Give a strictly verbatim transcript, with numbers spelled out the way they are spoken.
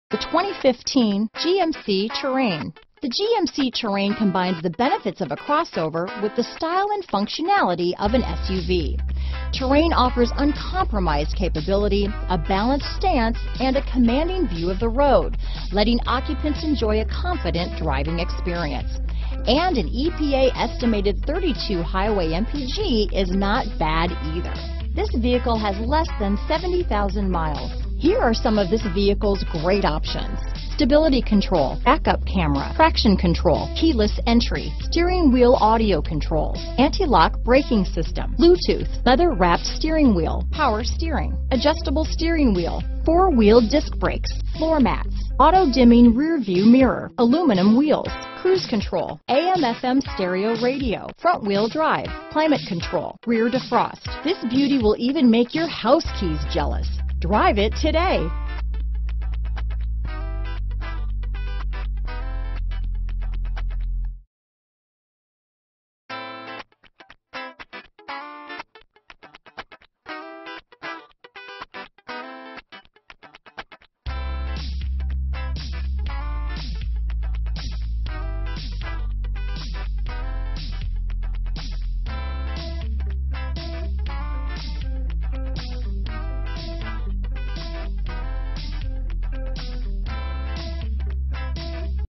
The twenty fifteen G M C Terrain. The G M C Terrain combines the benefits of a crossover with the style and functionality of an S U V. Terrain offers uncompromised capability, a balanced stance, and a commanding view of the road, letting occupants enjoy a confident driving experience. And an E P A estimated thirty-two highway M P G is not bad either. This vehicle has less than seventy thousand miles. Here are some of this vehicle's great options: stability control, backup camera, traction control, keyless entry, steering wheel audio controls, anti-lock braking system, Bluetooth, leather-wrapped steering wheel, power steering, adjustable steering wheel, four-wheel disc brakes, floor mats, auto-dimming rear-view mirror, aluminum wheels, cruise control, A M F M stereo radio, front-wheel drive, climate control, rear defrost. This beauty will even make your house keys jealous. Drive it today.